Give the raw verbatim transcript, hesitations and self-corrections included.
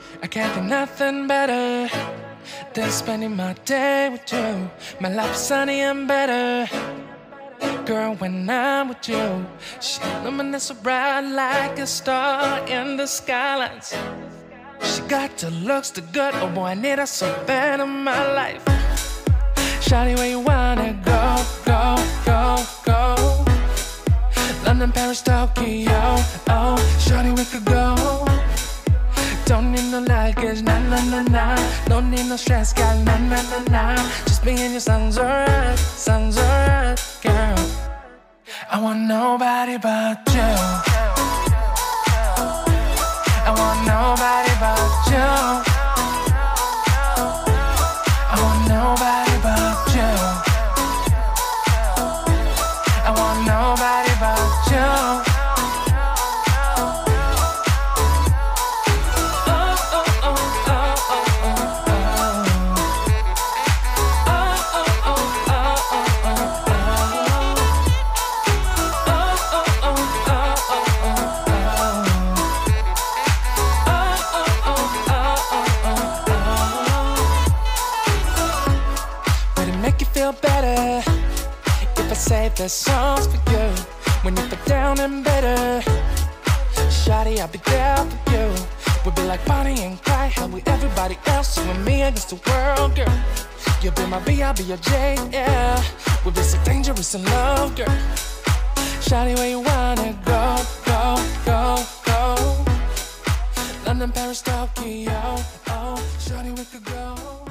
I can't think nothing better than spending my day with you. My life is sunny and better, girl, when I'm with you. She illuminates so bright like a star in the skylines. She got the looks, the good, oh boy, I need her so bad in my life. Shawty, where you wanna go, go, go, go? London, Paris, Tokyo, oh, shawty, we could go. Don't need no luggage, nah, nah, nah, nah. Don't need no stress, girl, nah, nah, nah, nah. Just being your sounds alright, sounds alright, girl. I want nobody but you. I want nobody but you. I want nobody but you. I want nobody but you. Feel better if I say the songs for you. When you feel down and bitter, shawty, I'll be there for you. We'll be like Bonnie and Clyde, how we everybody else, you and me against the world, girl. You'll be my B, I'll be your J, yeah. We'll be so dangerous in love, girl. Shawty, where you wanna go, go, go, go? London, Paris, Tokyo, oh, shawty, we could go.